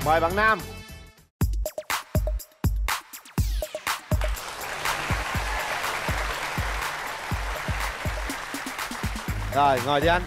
Mời bạn nam. Rồi, ngồi đi anh.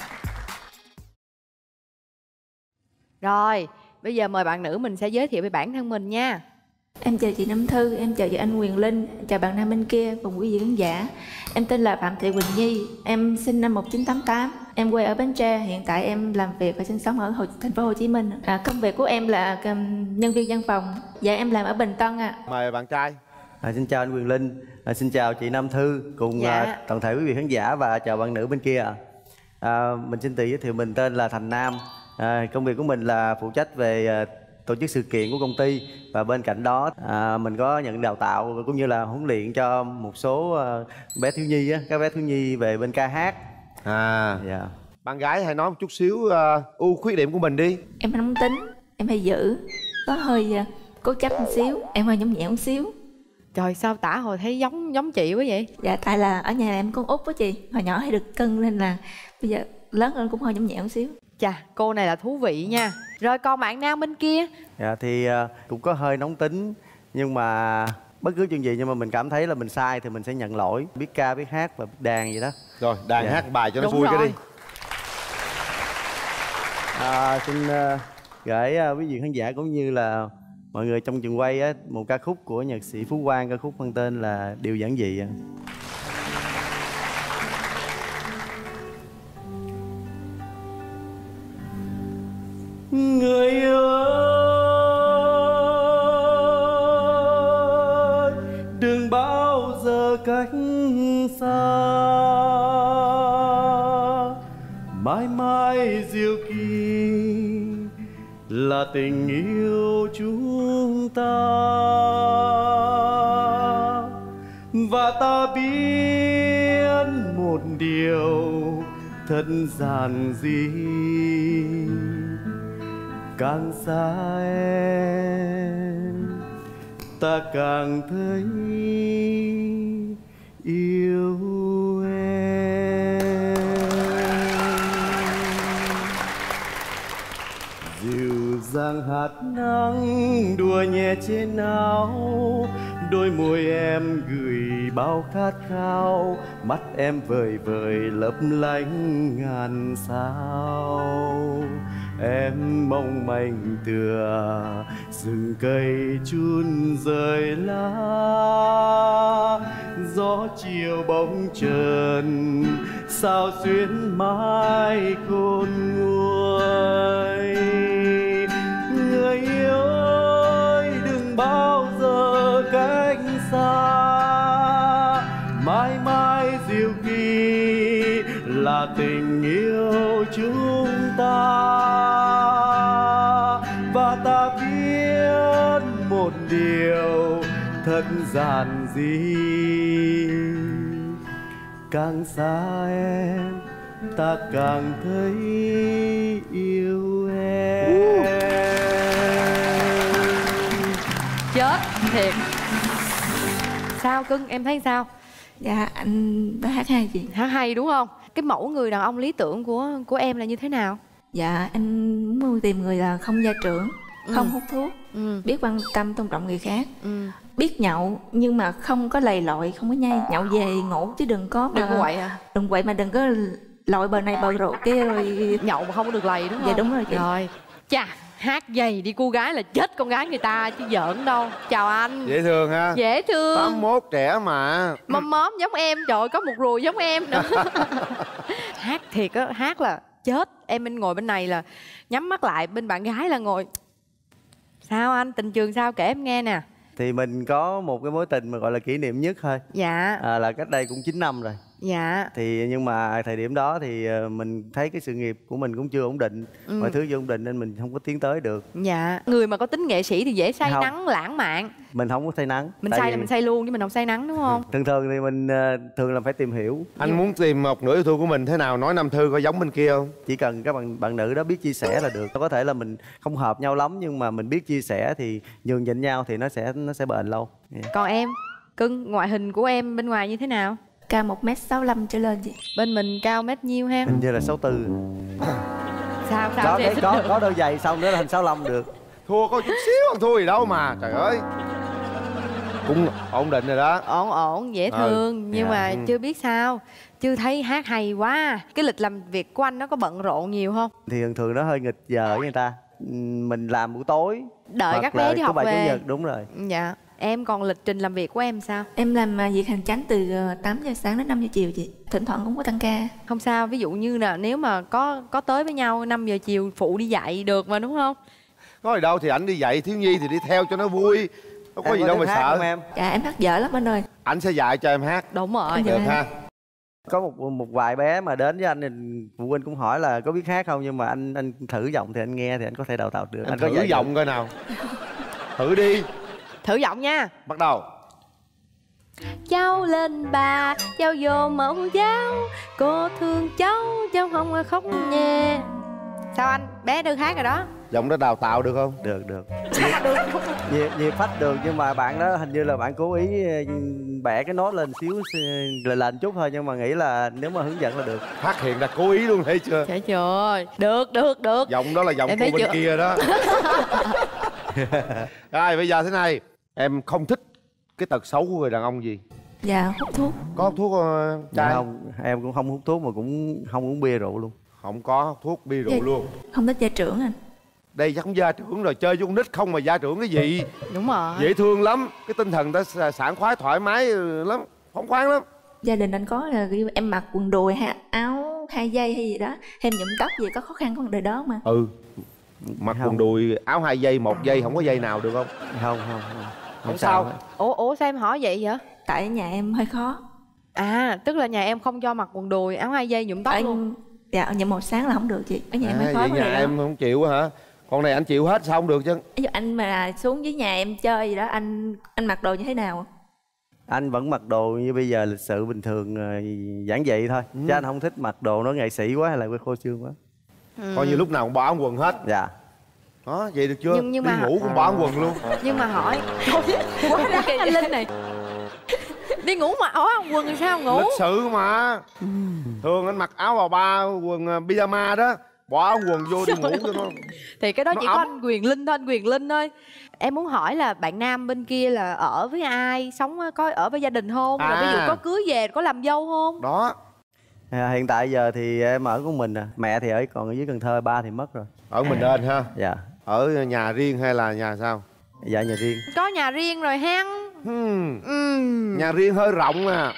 Rồi, bây giờ mời bạn nữ mình sẽ giới thiệu về bản thân mình nha. Em chào chị Nam Thư, em chào chị anh Quyền Linh, chào bạn nam bên kia cùng quý vị khán giả. Em tên là Phạm Thị Quỳnh Nhi, em sinh năm 1988, em quê ở Bến Tre, hiện tại em làm việc và sinh sống ở thành phố Hồ Chí Minh. Công việc của em là nhân viên văn phòng, dạ em làm ở Bình Tân ạ. Mời bạn trai. Xin chào anh Quyền Linh, xin chào chị Nam Thư cùng toàn thể quý vị khán giả và chào bạn nữ bên kia. Mình xin tự giới thiệu, mình tên là Thành Nam. Công việc của mình là phụ trách về tổ chức sự kiện của công ty, và bên cạnh đó mình có nhận đào tạo cũng như là huấn luyện cho một số bé thiếu nhi các bé thiếu nhi về bên ca hát. Dạ. Bạn gái hãy nói một chút xíu ưu khuyết điểm của mình đi. Em nóng tính, em hay dữ, có hơi cố chấp một xíu, em hơi nhõng nhẽo một xíu. Trời, sao tả hồi thấy giống chị quá vậy? Dạ tại là ở nhà em con út với chị, hồi nhỏ hay được cưng nên là bây giờ lớn hơn cũng hơi nhõng nhẽo một xíu. Chà, cô này là thú vị nha. Rồi còn bạn nam bên kia? Dạ thì cũng có hơi nóng tính, nhưng mà bất cứ chuyện gì nhưng mà mình cảm thấy là mình sai thì mình sẽ nhận lỗi, biết ca biết hát và biết đàn vậy đó. Rồi đàn hát bài cho nó vui cái đi. Xin gửi quý vị khán giả cũng như là mọi người trong trường quay một ca khúc của nhạc sĩ Phú Quang, ca khúc mang tên là Điều Giản Dị. Người ơi, đừng bao giờ cách xa, mãi mãi diệu kỳ là tình yêu chúng ta. Và ta biết một điều thật giản dị, càng xa em ta càng thấy yêu em. Dịu dàng hạt nắng đùa nhẹ trên áo, đôi môi em gửi bao khát khao, mắt em vời vời lấp lánh ngàn sao. Em mong manh tựa rừng cây chun rơi lá, gió chiều bóng trần sao xuyến mái khôn nguôi. Người yêu ơi, đừng bao giờ cách xa, mãi mãi diệu kỳ là tình yêu chúng ta. Và ta biết một điều thật giản dị, càng xa em ta càng thấy yêu em. Chết thiệt. Sao cưng, em thấy sao? Dạ anh đã hát hay chị. Hát hay đúng không? Cái mẫu người đàn ông lý tưởng của em là như thế nào? Dạ anh muốn tìm người là không gia trưởng, không hút thuốc, biết quan tâm tôn trọng người khác, biết nhậu nhưng mà không có lầy lội, không có nhây, nhậu về ngủ chứ đừng có đừng quậy à. Đừng quậy mà đừng có lội bờ này bờ rượu kia rồi nhậu mà không có được lầy đúng không? Dạ đúng rồi chị. Rồi chà, hát dày đi cô gái là chết con gái người ta chứ giỡn đâu. Chào anh. Dễ thương ha. Dễ thương. 81 trẻ mà. Mâm móm giống em, trời có một ruồi giống em nữa. Hát thiệt á, hát là chết. Em bên ngồi bên này là nhắm mắt lại, bên bạn gái là ngồi. Sao anh, tình trường sao kể em nghe nè. Thì mình có một cái mối tình mà gọi là kỷ niệm nhất thôi. Dạ. Là cách đây cũng 9 năm rồi. Dạ. Thì nhưng mà thời điểm đó thì mình thấy cái sự nghiệp của mình cũng chưa ổn định, mọi thứ chưa ổn định nên mình không có tiến tới được. Dạ. Người mà có tính nghệ sĩ thì dễ say nắng lãng mạn. Mình không có say nắng. Mình say là mình say luôn chứ mình không say nắng đúng không? Thường thường thì mình thường là phải tìm hiểu. Anh muốn tìm một nửa yêu thương của mình thế nào, nói Nam Thư có giống bên kia không? Chỉ cần các bạn nữ đó biết chia sẻ là được. Có thể là mình không hợp nhau lắm nhưng mà mình biết chia sẻ thì nhường nhịn nhau thì nó sẽ bền lâu. Còn em, cưng, ngoại hình của em bên ngoài như thế nào? Cao 1m65 trở lên chị. Bên mình cao mét nhiêu ha? Hình như là 64. Sao Có đôi giày xong nữa là hình 65 được. Thua có chút xíu không thua gì đâu mà. Trời ơi. Cũng ổn định rồi đó. Ổn dễ thương. Nhưng mà chưa biết sao, chưa thấy hát hay quá. Cái lịch làm việc của anh nó có bận rộn nhiều không? Thì thường thường nó hơi nghịch giờ với người ta. Mình làm buổi tối, Đợi các bé đi học về. Chủ nhật, đúng rồi. Dạ. Em còn lịch trình làm việc của em sao? Em làm việc hành chánh từ 8 giờ sáng đến 5 giờ chiều chị. Thỉnh thoảng cũng có tăng ca. Không sao, ví dụ như là nếu mà có tới với nhau 5 giờ chiều phụ đi dạy được mà, đúng không? Có gì đâu, thì ảnh đi dạy thiếu nhi thì đi theo cho nó vui. Không có gì đâu mà sợ. Em? Dạ em hát dở lắm anh ơi. Anh sẽ dạy cho em hát. Đúng rồi. Được ha. Có một vài bé mà đến với anh thì phụ huynh cũng hỏi là có biết hát không, nhưng mà anh thử giọng thì anh nghe thì anh có thể đào tạo được. Anh thử giọng coi nào. Thử đi. Thử giọng nha. Bắt đầu. Cháu lên bà, cháu vô mẫu giáo, cô thương cháu không khóc nhè. Sao anh? Bé được hát rồi đó. Giọng đó đào tạo được không? Được. Nhiều phách được, nhưng mà bạn đó hình như là bạn cố ý bẻ cái nốt lên xíu lên chút thôi, nhưng mà nghĩ là nếu mà hướng dẫn là được. Phát hiện ra cố ý luôn, thấy chưa? Trời ơi. Được. Giọng đó là giọng cô bên chưa? kia đó. Rồi bây giờ thế này, em không thích cái tật xấu của người đàn ông gì? Dạ hút thuốc. Có hút thuốc trai? Không, em cũng không hút thuốc mà cũng không uống bia rượu luôn. Không có hút thuốc bia rượu luôn. Không thích gia trưởng anh. Đây chắc cũng gia trưởng rồi, chơi với con nít không mà gia trưởng cái gì. Đúng rồi. Dễ thương lắm, cái tinh thần ta sảng khoái thoải mái lắm, phóng khoáng lắm. Gia đình anh có là em mặc quần đùi hay áo 2 dây hay gì đó, thêm nhuộm tóc gì, có khó khăn của đời đó mà. Mặc quần đùi áo 2 dây 1 dây không có dây nào được không? Không sao. Ủa sao em hỏi vậy vậy? Tại nhà em hơi khó. À, tức là nhà em không cho mặc quần đùi áo 2 dây nhuộm tóc luôn. Dạ, nhuộm màu sáng là không được chị. Ở nhà em hơi khó. Vậy nhà em không chịu hả? Con này anh chịu hết sao không được chứ? Ví dụ anh mà xuống với nhà em chơi gì đó, anh mặc đồ như thế nào? Anh vẫn mặc đồ như bây giờ, lịch sự bình thường, giản dị thôi. Chứ anh không thích mặc đồ nó nghệ sĩ quá hay là khô xương quá. Coi như lúc nào cũng bỏ áo quần hết. Dạ. Đó, vậy được chưa? Nhưng đi mà ngủ cũng bỏ áo quần luôn. Nhưng mà hỏi quá đáng anh Linh này. Đi ngủ mà áo quần thì sao ngủ? Lịch sự mà. Thường anh mặc áo bà ba, quần pyjama đó, bỏ áo quần vô đi ngủ cho nó. Thì cái đó nó chỉ ấm. có anh Quyền Linh thôi, anh Quyền Linh thôi. Em muốn hỏi là bạn nam bên kia là ở với ai, sống có ở với gia đình không? Rồi ví dụ có cưới về có làm dâu không? Đó. Hiện tại giờ thì em ở của mình, mẹ thì còn ở dưới Cần Thơ, ba thì mất rồi. Ở mình lên ha. Dạ. Ở nhà riêng hay là nhà sao? Dạ nhà riêng. Có nhà riêng rồi hen. Nhà riêng hơi rộng à.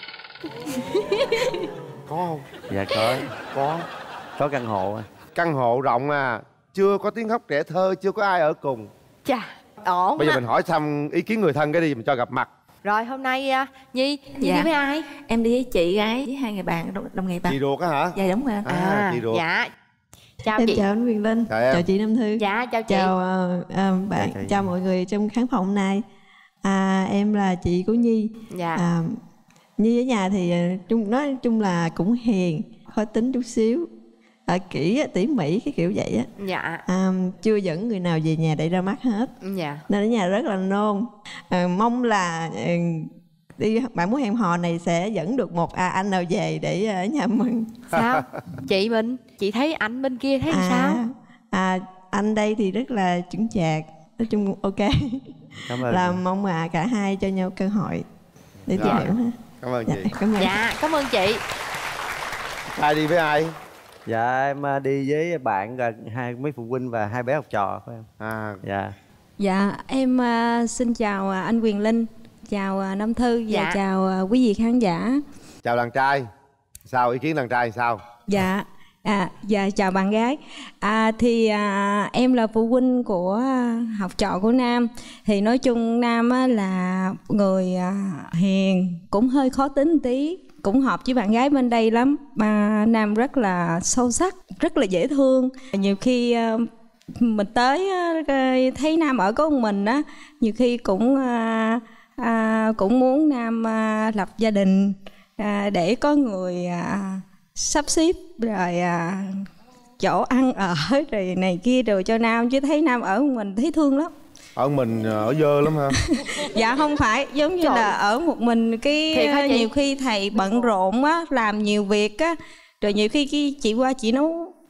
Có không? Dạ có. Có căn hộ. Căn hộ rộng à. Chưa có tiếng khóc trẻ thơ, chưa có ai ở cùng. Chà, ổn. Bây giờ mình hỏi thăm ý kiến người thân cái đi, mình cho gặp mặt. Rồi hôm nay Nhi Dạ. đi với ai? Em đi với chị gái với 2 người bạn đồng nghiệp bạn. Chị ruột á hả? Dạ đúng rồi. Chị ruột. Dạ. Chào Em chị. chào anh Quyền Linh. Chào chị Nam Thư. Dạ chào chị. Chào bạn, chào mọi người trong khán phòng hôm nay. Em là chị của Nhi. Dạ. Nhi ở nhà thì nói chung là cũng hiền, khó tính chút xíu, kỹ tỉ mỉ cái kiểu vậy á. Dạ. Chưa dẫn người nào về nhà để ra mắt hết. Dạ. Nên ở nhà rất là nôn. Mong là bạn muốn hẹn hò này sẽ dẫn được một anh nào về để ở nhà mừng. Sao? Chị thấy anh bên kia thấy sao? Anh đây thì rất là chững chạc, nói chung ok. Cảm ơn. Là mong mà cả hai cho nhau cơ hội để tìm hiểu ha. Cảm ơn chị. Cảm ơn. Dạ, cảm ơn chị. Ai đi với ai? Dạ em đi với bạn, mấy phụ huynh và 2 bé học trò phải không? Dạ. Dạ em xin chào anh Quyền Linh, chào Nam Thư và Dạ. chào quý vị khán giả. Chào đàn trai. Sao ý kiến đàn trai sao? Dạ. Dạ chào bạn gái. Em là phụ huynh của học trò của Nam. Thì nói chung Nam là người hiền, cũng hơi khó tính tí, cũng hợp với bạn gái bên đây lắm. Mà Nam rất là sâu sắc, rất là dễ thương. Nhiều khi mình tới thấy Nam ở có một mình á, nhiều khi cũng muốn Nam lập gia đình để có người sắp xếp rồi chỗ ăn ở rồi này kia rồi cho Nam, chứ thấy Nam ở một mình thấy thương lắm. Ở mình ở dơ lắm ha. Dạ không phải, giống như là ở một mình cái nhiều khi thầy bận rộn á, làm nhiều việc á, rồi nhiều khi chị qua chị nấu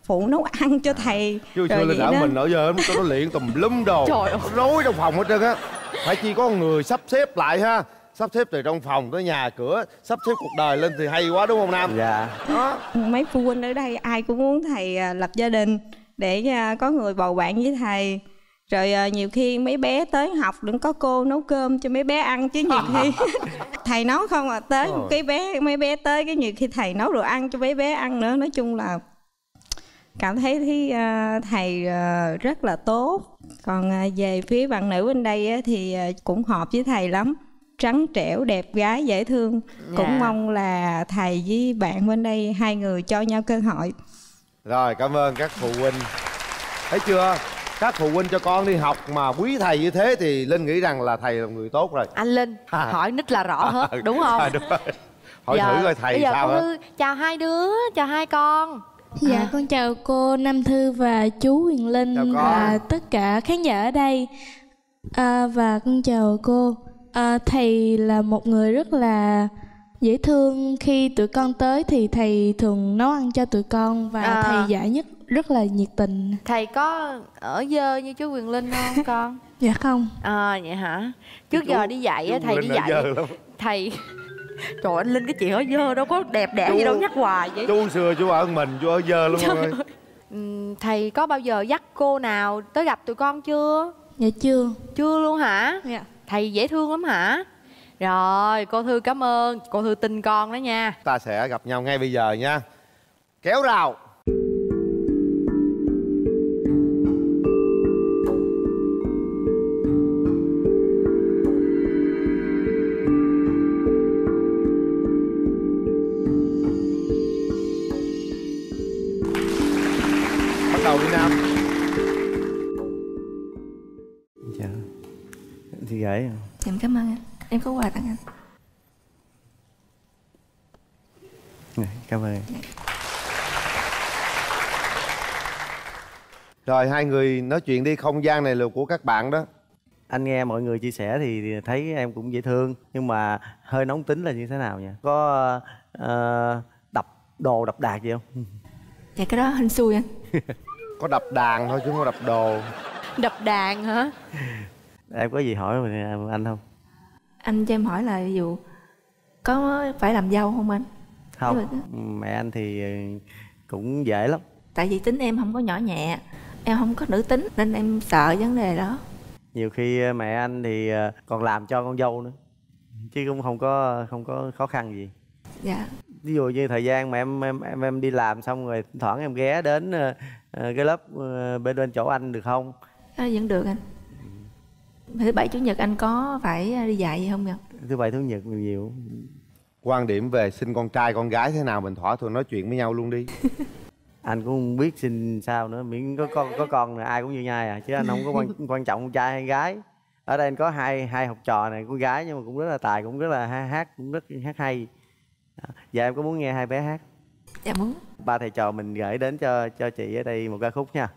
phụ nấu ăn cho thầy. Chứ xưa lên ở mình ở giờ nó luyện tùm lum đồ. Trời ơi. Rối trong phòng hết trơn á. Phải chi có người sắp xếp lại ha. Sắp xếp từ trong phòng tới nhà cửa, sắp xếp cuộc đời lên thì hay quá đúng không Nam? Dạ. Đó. Mấy phụ huynh ở đây ai cũng muốn thầy lập gia đình để có người bầu bạn với thầy. Rồi nhiều khi mấy bé tới học đừng có cô nấu cơm cho mấy bé ăn, chứ nhiều khi thầy nấu không à, tới một cái bé, mấy bé tới cái nhiều khi thầy nấu đồ ăn cho mấy bé ăn nữa. Nói chung là cảm thấy thầy rất là tốt. Còn về phía bạn nữ bên đây thì cũng hợp với thầy lắm, trắng trẻo, đẹp gái, dễ thương. Cũng mong là thầy với bạn bên đây hai người cho nhau cơ hội. Rồi, cảm ơn các phụ huynh. Thấy chưa? Các phụ huynh cho con đi học mà quý thầy như thế thì Linh nghĩ rằng là thầy là người tốt rồi. Anh Linh hỏi nít là rõ hết, đúng không? Đúng rồi. Hỏi giờ, thử coi thầy bây giờ sao hết. Chào hai đứa, chào hai con. Dạ con chào cô Nam Thư và chú Huyền Linh và tất cả khán giả ở đây. Và con chào cô. Thầy là một người rất là dễ thương. Khi tụi con tới thì thầy thường nấu ăn cho tụi con. Và thầy dạy nhất rất là nhiệt tình. Thầy có ở dơ như chú Huyền Linh không con? Dạ không. Vậy hả? Trước giờ đi dạy á, thầy đi dạy thầy trời, anh Linh cái chuyện ở dơ đâu có đẹp đẽ gì đâu, nhắc hoài vậy. Chú xưa chú ở mình, chú ở dơ luôn con ơi. Thầy có bao giờ dắt cô nào tới gặp tụi con chưa? Dạ chưa. Chưa luôn hả? Dạ. Thầy dễ thương lắm hả? Rồi, cô Thư cảm ơn. Cô Thư tin con đó nha. Ta sẽ gặp nhau ngay bây giờ nha. Kéo rào. Bắt đầu đi Nam. Dạ. Thì gửi. Em cảm ơn anh. Em có quà tặng anh. Cảm ơn. Rồi hai người nói chuyện đi, không gian này là của các bạn đó. Anh nghe mọi người chia sẻ thì thấy em cũng dễ thương, nhưng mà hơi nóng tính là như thế nào nha? Có đập đồ đập đạc gì không? Dạ cái đó hên xui anh. Có đập đàn thôi chứ không có đập đồ. Đập đàn hả? Em có gì hỏi anh không? Anh cho em hỏi là ví dụ có phải làm dâu không anh? Không, mẹ anh thì cũng dễ lắm. Tại vì tính em không có nhỏ nhẹ, em không có nữ tính nên em sợ vấn đề đó. Nhiều khi mẹ anh thì còn làm cho con dâu nữa, chứ cũng không có khó khăn gì. Dạ. Ví dụ như thời gian mà em đi làm xong rồi thỉnh thoảng em ghé đến cái lớp bên chỗ anh được không? Vẫn được anh. Thứ bảy chủ nhật anh có phải đi dạy gì không nhỉ? Thứ bảy chủ nhật nhiều. Quan điểm về sinh con trai con gái thế nào mình thỏa thuận nói chuyện với nhau luôn đi. Anh cũng không biết sinh sao nữa, miễn có con là ai cũng như nhau à, chứ anh không có quan trọng con trai hay gái. Ở đây anh có hai học trò này, con gái nhưng mà cũng rất là tài, cũng rất là hát, cũng rất hát hay. Dạ em có muốn nghe hai bé hát? Dạ muốn. Ba thầy trò mình gửi đến cho chị ở đây một ca khúc nha.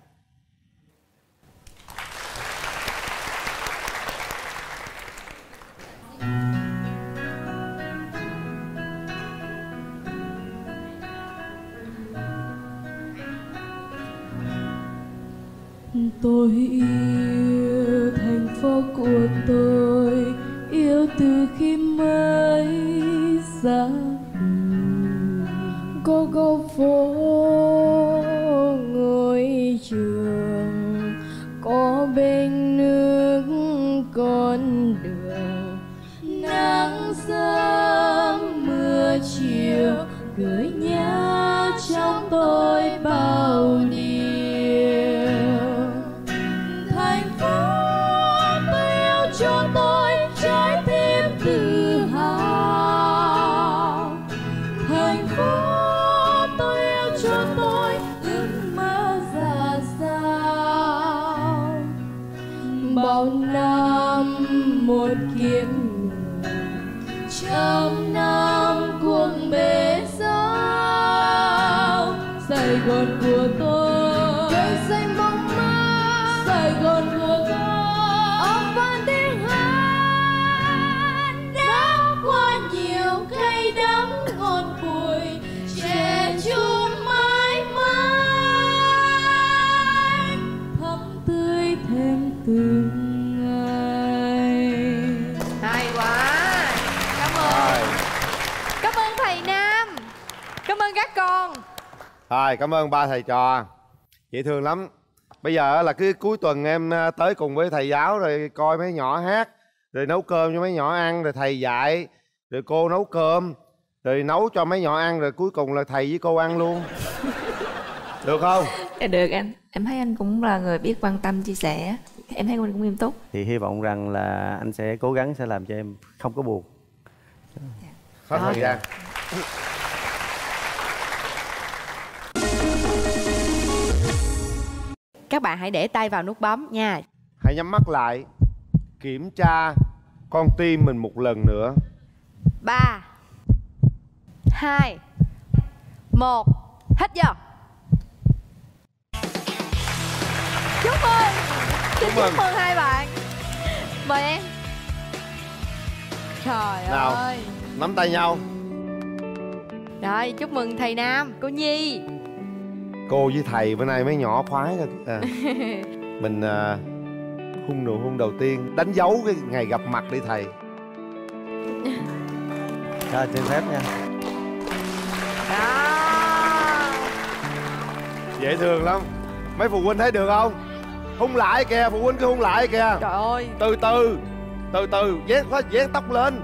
Tôi yêu thành phố của tôi, yêu từ khi mới ra đời. Có góc phố ngôi trường, có bên nước con đường. Nắng sớm mưa chiều gửi nhau trong tôi bao điều. Cho tôi trái tim tự hào, thành phố tôi yêu cho tôi ước mơ ra sao. Bao năm một kiếp người, trăm năm cuộc bể dâu. Sài Gòn của tôi, cây xanh bóng mát. Sài Gòn của tôi, cay đắng ngọt bùi, trẻ trung mãi mãi. thương ơi. Hay quá. Cảm ơn. Cảm ơn thầy Nam. Cảm ơn các con. Rồi, cảm ơn ba thầy trò. Dễ thương lắm. Bây giờ là cứ cuối tuần em tới cùng với thầy giáo rồi coi mấy nhỏ hát, rồi nấu cơm cho mấy nhỏ ăn, rồi thầy dạy, rồi cô nấu cơm, rồi nấu cho mấy nhỏ ăn, rồi cuối cùng là thầy với cô ăn luôn. Được không? Được anh. Em thấy anh cũng là người biết quan tâm, chia sẻ. Em thấy anh cũng nghiêm túc. Thì hy vọng rằng là anh sẽ cố gắng sẽ làm cho em không có buồn. Hết thời gian. Các bạn hãy để tay vào nút bấm nha. Hãy nhắm mắt lại, kiểm tra con tim mình một lần nữa. 3 2 1. Hết giờ. Chúc mừng. Xin chúc mừng hai bạn. Mời em. Trời Nào, ơi. nắm tay nhau. Rồi, chúc mừng thầy Nam, cô Nhi. Cô với thầy bữa nay mấy nhỏ khoái rồi. Mình hôn nụ hôn đầu tiên, đánh dấu cái ngày gặp mặt đi thầy. Cho xin phép nha. Đó. Dễ thương lắm. Mấy phụ huynh thấy được không? Hôn lại kìa, phụ huynh cứ hôn lại kìa. Trời ơi. Từ từ, vén tóc lên.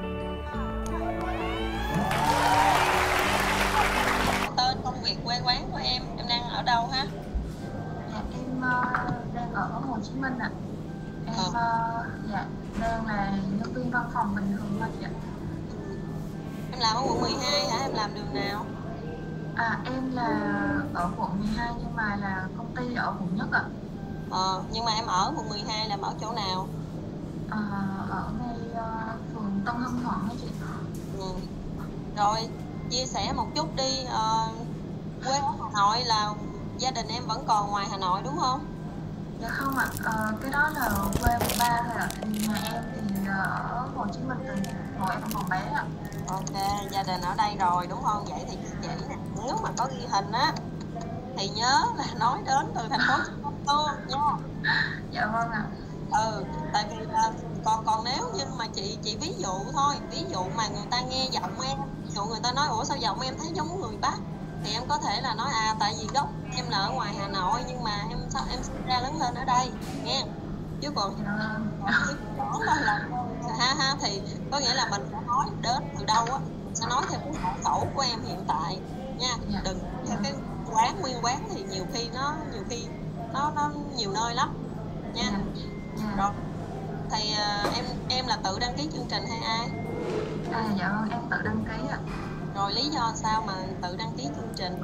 Tên, công việc, quê quán của em đang ở đâu ha? Dạ, em đang ở Hồ Chí Minh ạ. Em dạ, đang là nhân viên văn phòng bình thường thôi chị ạ. Em làm ở quận 12 hả? Em làm đường nào? Em là ở quận 12 nhưng mà là công ty ở quận Nhất ạ. Nhưng mà em ở quận 12 làm ở chỗ nào? Ở ngay phường Tân Hưng Thuận đó chị. Rồi, chia sẻ một chút đi. Quê ở Hà Nội là gia đình em vẫn còn ngoài Hà Nội đúng không? Dạ không ạ, cái đó là quê của ba thôi ạ. Nhà em thì ở Hồ Chí Minh từ hồi em còn bé ạ. Ok, gia đình ở đây rồi đúng không? Vậy thì chị nè, nếu mà có ghi hình á thì nhớ là nói đến từ thành phố Hồ Chí Minh nha. Dạ vâng ạ. Tại vì còn nếu như mà chị ví dụ thôi, ví dụ mà người ta nghe giọng em, ví dụ người ta nói ủa sao giọng em thấy giống người Bắc, thì em có thể là nói tại vì gốc em là ở ngoài Hà Nội nhưng mà em sinh ra lớn lên ở đây nghe. Chứ còn đó là thì có nghĩa là mình phải nói đến từ đâu á, sẽ nói theo cái hộ khẩu của em hiện tại nha. Đừng theo cái nguyên quán thì nhiều khi nó nhiều nơi lắm nha. Rồi thì em là tự đăng ký chương trình hay ai? Dạ vâng, em tự đăng ký ạ. Rồi lý do sao mà tự đăng ký chương trình?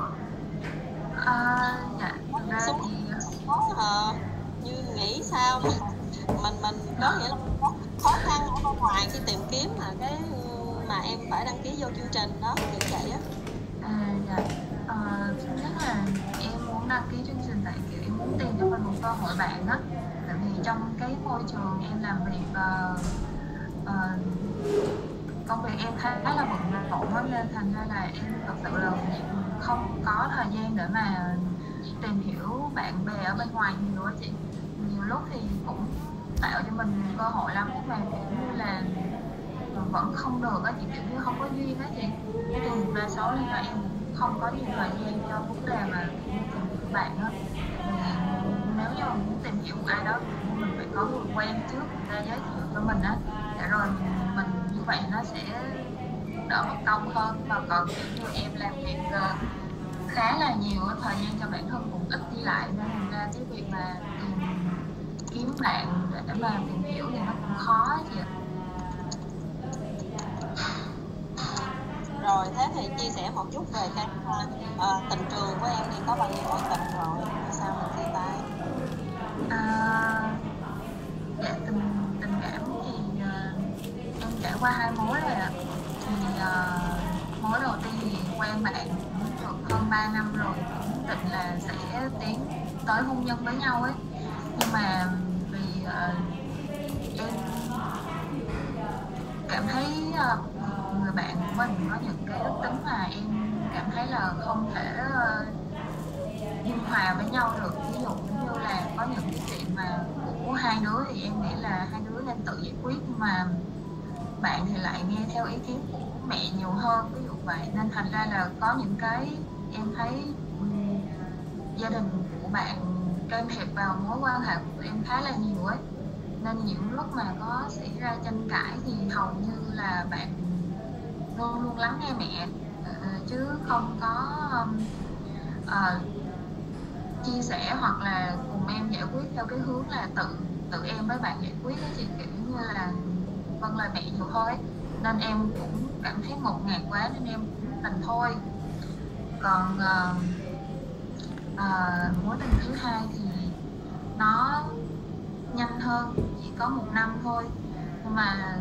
Dạ, thực ra thì như nghĩ sao mà mình có nghĩa là có khó khăn ở bên ngoài khi tìm kiếm mà cái mà em phải đăng ký vô chương trình đó kiểu vậy á. Dạ, thứ nhất là em muốn đăng ký chương trình tại kiểu em muốn tìm cho mình một cơ hội bạn á. Tại vì trong cái môi trường em làm việc công việc em khá là bận rộn á, nên thành ra là em thật sự là không có thời gian để mà tìm hiểu bạn bè ở bên ngoài nhiều á chị. Nhiều lúc thì cũng tạo cho mình cơ hội lắm nhưng mà kiểu như là vẫn không được á chị, kiểu như không có duyên á chị. Cái điều đa số là em không có nhiều thời gian cho vấn đề mà tìm hiểu bạn á. Nếu như mình muốn tìm hiểu ai đó thì mình phải có người quen trước, người ta giới thiệu cho mình á, để rồi mình như vậy nó sẽ đỡ mất công hơn. Mà còn kiểu như em làm việc khá là nhiều, thời gian cho bản thân cũng ít đi lại, nên thành ra cái việc mà kiếm bạn để mà tìm hiểu thì nó cũng khó chị ạ. Rồi thế thì chia sẻ một chút về cái tình trường của em thì có bao nhiêu mối tình rồi, sao mà chia tay? Dạ, tình cảm thì em trải qua 2 mối rồi ạ. Thì mối đầu tiên thì quen bạn cũng được hơn 3 năm rồi, cũng định là sẽ tiến tới hôn nhân với nhau ấy. Nhưng mà vì em cảm thấy người bạn của mình có những cái đức tính mà em cảm thấy là không thể dung hòa với nhau được. Ví dụ như là có những cái chuyện mà cũ hai đứa thì em nghĩ là hai đứa nên tự giải quyết, nhưng mà bạn thì lại nghe theo ý kiến của mẹ nhiều hơn, ví dụ vậy. Nên thành ra là có những cái em thấy gia đình của bạn can thiệp vào mối quan hệ của em khá là nhiều ấy, nên những lúc mà có xảy ra tranh cãi thì hầu như là bạn luôn luôn lắng nghe mẹ, chứ không có chia sẻ hoặc là cùng em giải quyết theo cái hướng là tự em với bạn giải quyết đó chị, kiểu như là vâng lời mẹ nhiều thôi ấy. Nên em cũng cảm thấy ngột ngạt quá nên em cũng đành thôi. Còn mối tình thứ hai thì nó nhanh hơn, chỉ có 1 năm thôi, nhưng mà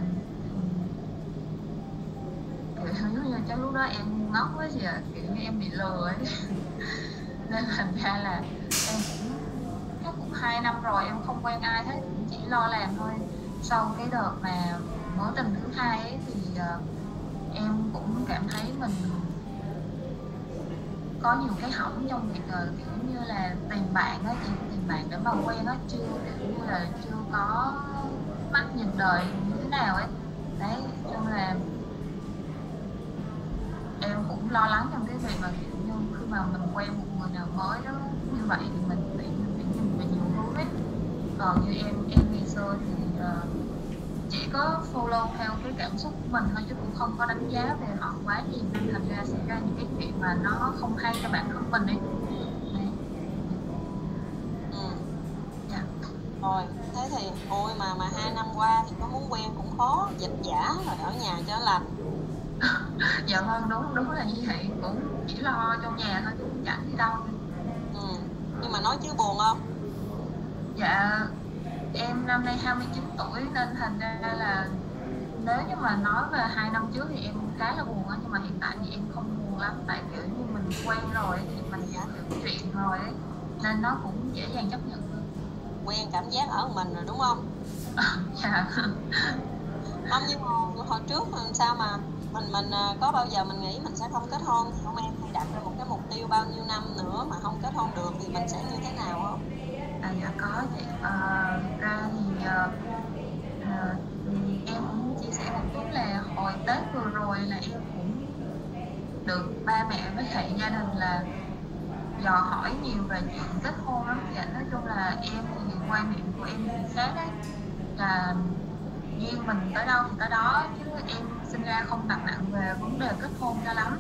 kiểu giống như chắc lúc đó em ngốc quá chị ạ, kiểu như em bị lừa ấy. Nên thành ra là em cũng 2 năm rồi em không quen ai hết, chỉ lo làm thôi. Sau cái đợt mà mối tình thứ hai ấy thì em cũng cảm thấy mình có nhiều cái hỏng trong việc kiểu như là tìm bạn á chị, tìm bạn để mà quen á, chưa kiểu như là chưa có mắt nhìn đời như thế nào ấy. Đấy, chung là em cũng lo lắng trong cái việc mà kiểu như khi mà mình quen một người nào mới đó như vậy thì mình phải nhìn về nhiều hướng ấy. Còn như em ngày xưa thì chỉ có follow theo cái cảm xúc của mình thôi, chứ cũng không có đánh giá về họ quá nhiều, nên thành ra xảy ra những cái chuyện mà nó không hay cho bản thân mình ấy. Dạ. Rồi, thế thì ôi mà 2 năm qua thì có muốn quen cũng khó, dịch giả rồi ở nhà cho lành. Dạ vâng, đúng là như vậy, cũng chỉ lo trong nhà thôi chứ cũng chẳng đi đâu. Nhưng mà nói chứ buồn không? Dạ em năm nay 29 tuổi nên thành ra là nếu như mà nói về 2 năm trước thì em khá là buồn á, nhưng mà hiện tại thì em không buồn lắm, tại kiểu như mình quen rồi thì mình đã hiểu chuyện rồi ấy, nên nó cũng dễ dàng chấp nhận hơn. Quen cảm giác ở mình rồi đúng không? Dạ. Không, nhưng mà hồi trước sao mà mình có bao giờ mình nghĩ mình sẽ không kết hôn thì không em hay đặt ra một cái mục tiêu bao nhiêu năm nữa mà không kết hôn được thì mình sẽ như thế nào không? Dạ có chị. Thực ra thì em cũng chia sẻ một chút là hồi Tết vừa rồi là em cũng được ba mẹ với lại gia đình là dò hỏi nhiều về chuyện kết hôn lắm chị. Nói chung là em thì quan niệm của em thì khác đấy, là duyên mình tới đâu thì tới đó, chứ em sinh ra không đặt nặng về vấn đề kết hôn cho lắm.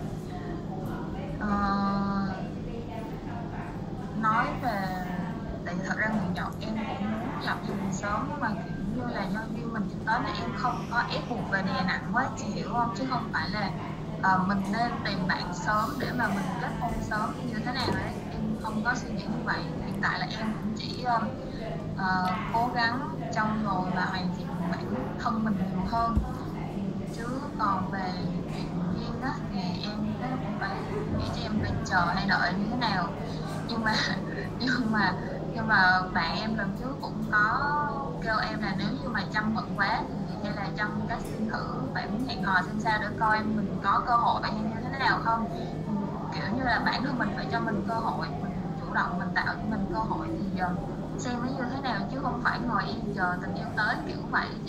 Nói về tại vì thật ra nguyện vọng em cũng muốn lập gia đình sớm, nhưng mà kiểu như là do duyên mìnhถึงtới là em không có ép buộc về đè nặng quá, chị hiểu không? Chứ không phải là mình nên tìm bạn sớm để mà mình kết hôn sớm như thế nào đấy, em không có suy nghĩ như vậy. Hiện tại là em cũng chỉ cố gắng trau dồi và hoàn thiện bản thân mình nhiều hơn, chứ còn về chuyện duyên á thì em cũng phải nghĩ cho em phải chờ hay đợi như thế nào. Nhưng mà bạn em lần trước cũng có kêu em là nếu như mà Trâm bận quá thì hay là Trâm cách xin thử bạn muốn hẹn hò xem sao để coi mình có cơ hội hay như thế nào không. Kiểu như là bản thân mình phải cho mình cơ hội, mình chủ động mình tạo cho mình cơ hội thì xem nó như thế nào, chứ không phải ngồi yên chờ tình yêu tới kiểu vậy chị.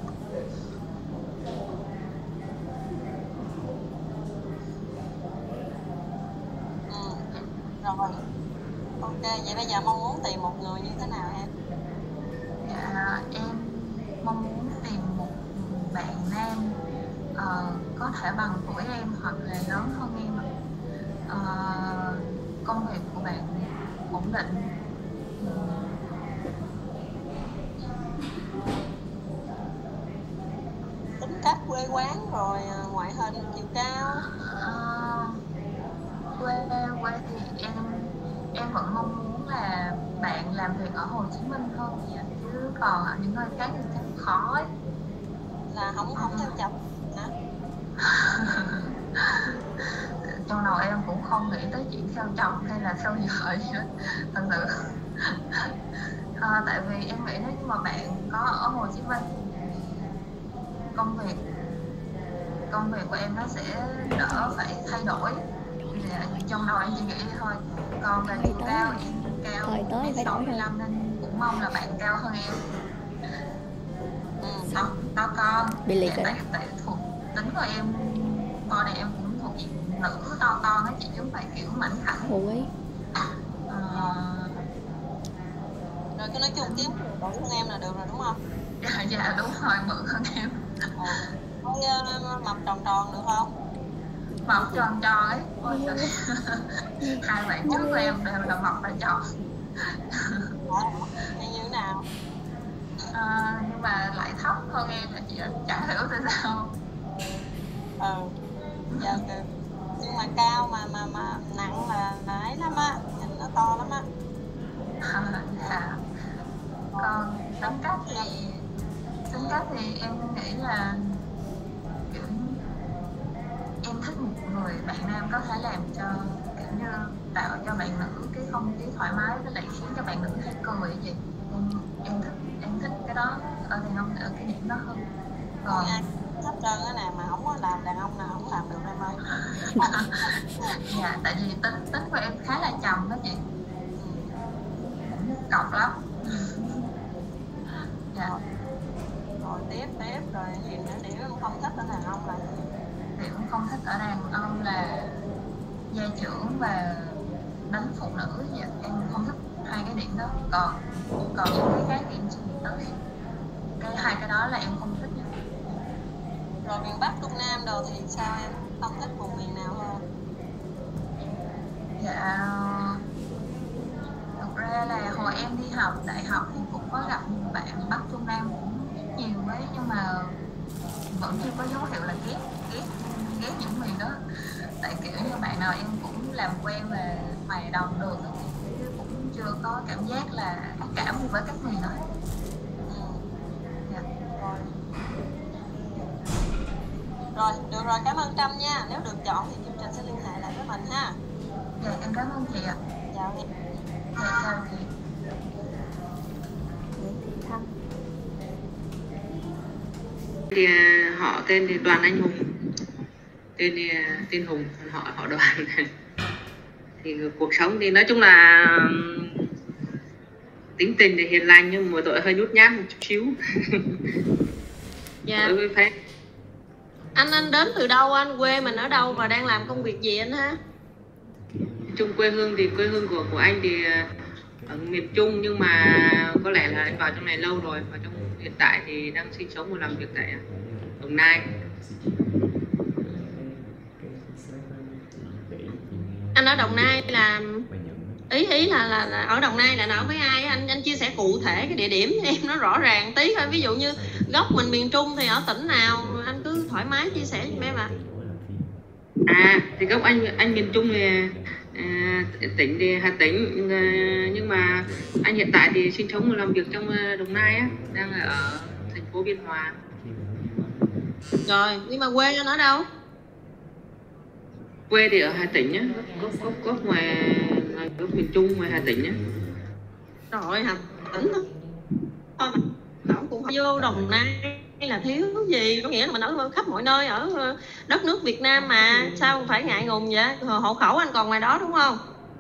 Rồi. Ok, vậy bây giờ mong muốn tìm một người như thế nào em? Dạ, em mong muốn tìm một bạn nam có thể bằng tuổi em hoặc là lớn hơn em. Công việc của bạn ổn định, tính cách quê quán rồi ngoại hình chiều cao. Quê thì em vẫn mong muốn là bạn làm việc ở Hồ Chí Minh hơn thì chứ còn ở những nơi khác thì chắc khó ấy. Là không theo chồng hả? Trong đầu em cũng không nghĩ tới chuyện theo chồng hay là theo vợ gì hết thật sự. Tại vì em nghĩ nếu như mà bạn có ở Hồ Chí Minh công việc của em nó sẽ đỡ phải thay đổi. Trong đầu em chỉ nghĩ thôi. Còn về chiều cao em cao 65 nên cũng cũng mong là bạn cao hơn em. To con. Bị liệt rồi. Tại thuộc tính của em, con này em cũng thuộc diện nữ to con á chị, chứ không phải kiểu mảnh khảnh. Rồi cứ nói chung kiếm bự hơn em là được rồi đúng không? Dạ đúng rồi, bự hơn em. Mập tròn tròn được không? Mập tròn tròn ấy. Hai bạn trước của em đều là mập và tròn. Hay như thế nào? Nhưng mà lại thấp hơn em là chị chả hiểu tại sao. Dạ được. Nhưng mà cao mà nặng là ấy lắm á, nhìn nó to lắm á. Dạ. Còn tính cách thì em nghĩ là kiểu em thích một người bạn nam có thể làm cho kiểu như tạo cho bạn nữ cái không khí thoải mái, với lại khiến cho bạn nữ thấy cười gì. Em thích cái đó ở đàn ông, ở cái điểm đó hơn. Còn ai hết trơn á nè, mà không có làm đàn ông nào không làm được em ơi. Dạ, tại vì tính của em khá là trầm đó chị, cọc lắm. Dạ. Rồi tiếp rồi gì nữa, điểm em không thích ở đàn ông là gì? Điểm không thích ở đàn ông là gia trưởng và đánh phụ nữ. Dạ, em không thích hai cái điểm đó. Còn những cái khác thì em sẽ nghĩ tới. Hai cái đó là em không thích nha. Rồi miền Bắc Trung Nam đồ thì sao em? Không thích vùng miền nào hơn? Dạ, thực ra là hồi em đi học đại học thì cũng có gặp nhiều bạn Bắc Trung Nam cũng nhiều ấy, nhưng mà vẫn chưa có dấu hiệu là ghét những miền đó. Tại kiểu như bạn nào em cũng làm quen và hòa đồng được, chứ cũng chưa có cảm giác là ác cảm với các miền đó. Rồi, được rồi, cảm ơn Trâm nha. Nếu được chọn thì chương trình sẽ liên hệ lại với mình ha. Dạ, em cảm ơn chị ạ. Chào em. Dạ, chào chị. Thì họ tên thì Đoàn Anh Hùng, tên Hùng, còn họ Đoàn. Thì cuộc sống thì nói chung là tính tình thì hiền lành, nhưng mà tội hơi nhút nhát một chút xíu. Dạ. Anh đến từ đâu, anh quê mình ở đâu và đang làm công việc gì anh ha? Chung quê hương của anh thì ở miền Trung, nhưng mà có lẽ là anh vào trong này lâu rồi, và hiện tại thì đang sinh sống và làm việc tại Đồng Nai. Anh ở Đồng Nai là ý là ở Đồng Nai là ở với ai? Anh chia sẻ cụ thể cái địa điểm cho em nó rõ ràng tí thôi. Ví dụ như gốc mình miền Trung thì ở tỉnh nào, anh cứ thoải mái chia sẻ cho em ạ. Thì gốc anh miền Trung thì tỉnh thì Hà Tĩnh, nhưng mà anh hiện tại thì sinh sống và làm việc trong Đồng Nai á, đang ở thành phố Biên Hòa. Rồi, nhưng mà quê anh ở đâu? Quê thì ở Hà Tĩnh nhá, gốc ngoài gốc miền Trung, ngoài Hà Tĩnh nhá. Rồi, Hà Tĩnh thôi mà cũng vô Đồng Nai là thiếu gì, có nghĩa là mình ở khắp mọi nơi ở đất nước Việt Nam mà, sao phải ngại ngùng vậy? Hộ khẩu anh còn ngoài đó đúng không?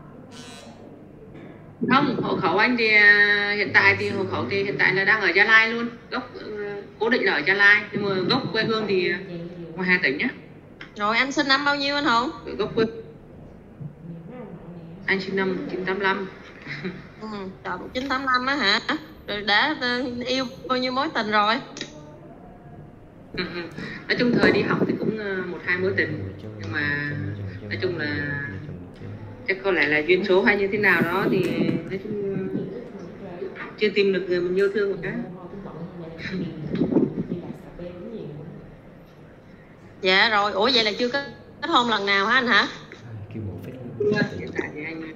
Không, hộ khẩu anh thì hiện tại là đang ở Gia Lai luôn, gốc cố định là ở Gia Lai, nhưng mà gốc quê hương thì ngoài Hà Tĩnh nhá. Rồi anh sinh năm bao nhiêu anh Hùng? Gốc quê anh sinh năm 1985. Trời, 1985 á hả? Rồi đã yêu bao nhiêu mối tình rồi? Nói chung thời đi học thì cũng 1-2 mối tình, nhưng mà nói chung là chắc có lẽ là duyên số hay như thế nào đó thì nói chung chưa tìm được người mình yêu thương một cái. Dạ rồi, ủa vậy là chưa kết hôn lần nào hả anh hả? Hiện tại thì anh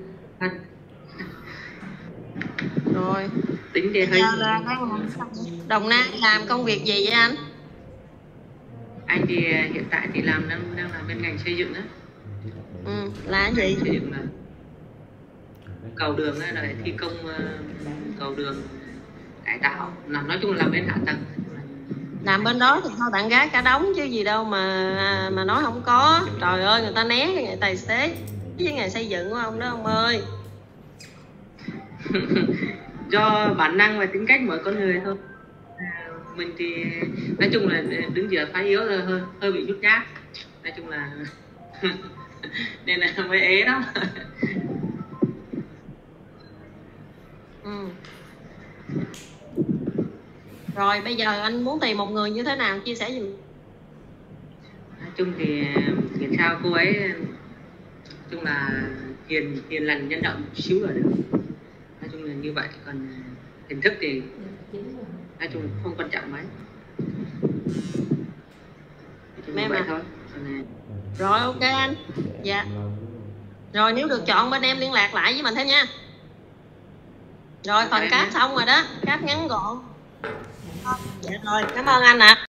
rồi tính thì hơi Đồng Nai làm công việc gì vậy anh? Anh thì hiện tại thì đang làm bên ngành xây dựng á. Là cái gì? Xây dựng là cầu đường á, rồi thi công cầu đường, cải tạo, nói chung là làm bên hạ tầng. Làm bên đó thì thôi bạn gái cả đống chứ gì đâu mà nói không có. Trời ơi, người ta né cái nghề tài xế với nghề xây dựng của ông đó ông ơi. do bản năng và tính cách mỗi con người thôi. Mình thì nói chung là đứng giữa phái yếu là hơi bị nhút nhát, nói chung là nên là mới ế đó. Rồi bây giờ anh muốn tìm một người như thế nào, chia sẻ giùm. Nói chung thì miễn sao cô ấy nói chung là hiền lành nhân hậu một xíu là được, nói chung là như vậy. Còn hình thức thì nói chung không quan trọng mấy, như vậy thôi. Rồi ok anh. Dạ. Rồi nếu được chọn bên em liên lạc lại với mình thêm nha. Rồi phần cáp xong rồi đó, cáp ngắn gọn. Dạ rồi, cảm ơn anh ạ.